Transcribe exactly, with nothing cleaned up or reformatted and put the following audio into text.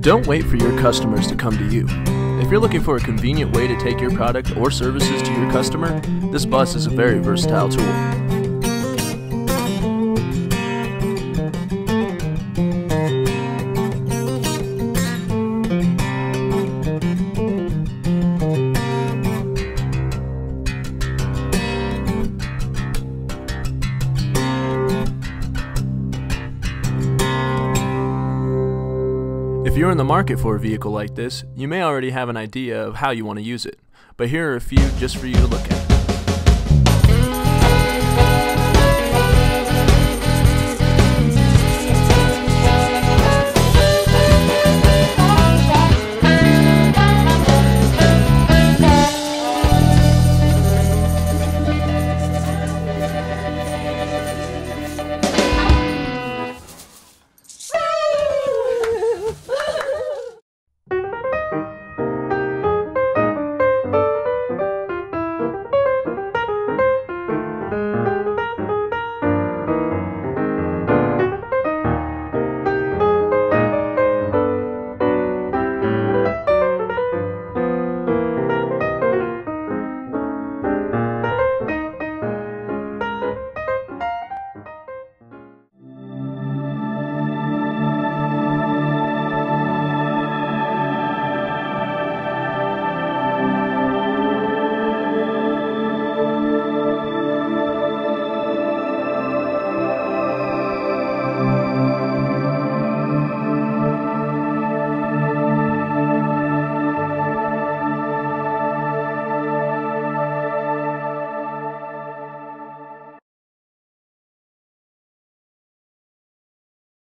Don't wait for your customers to come to you. If you're looking for a convenient way to take your product or services to your customer, this bus is a very versatile tool. If you're in the market for a vehicle like this, you may already have an idea of how you want to use it, but here are a few just for you to look at.